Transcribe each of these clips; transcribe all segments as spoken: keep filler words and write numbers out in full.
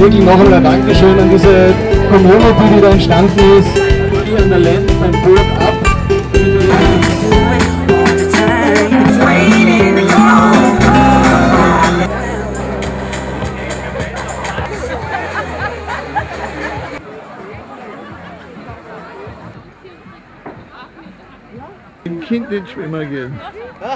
wirklich noch einmal ein Dankeschön an diese Community, die da entstanden ist. Hier an der Land beim Boot ab. Dem Kind den Schwimmer gehen. Ja.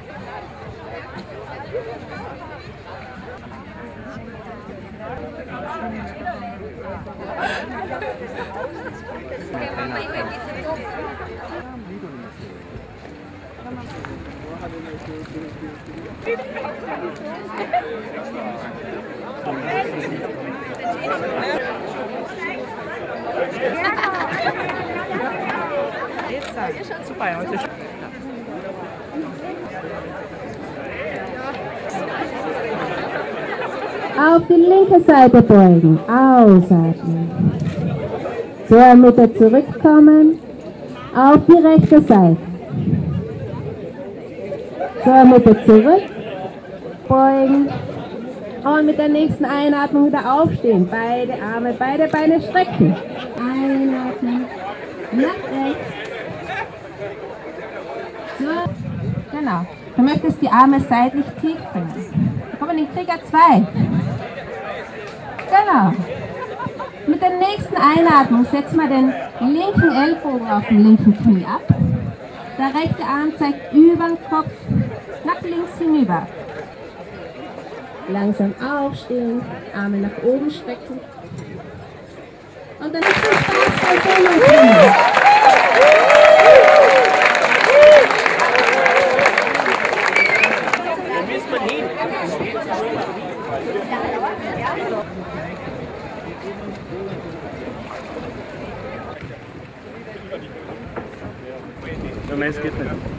Super, ja, heute. Auf die linke Seite beugen, ausatmen. Zur Mitte zurückkommen, auf die rechte Seite. Zur Mitte zurück, beugen und mit der nächsten Einatmung wieder aufstehen. Beide Arme, beide Beine strecken. Einatmen, nach rechts. So, genau. Du möchtest die Arme seitlich tief bringen. Wir kommen in Krieger zwei. Genau. Mit der nächsten Einatmung setzen wir den linken Ellbogen auf den linken Knie ab. Der rechte Arm zeigt über den Kopf nach links hinüber. Langsam aufstehen, Arme nach oben strecken. Und dann ist es Spaß bei Sommerkinder. Ja, meins geht nicht.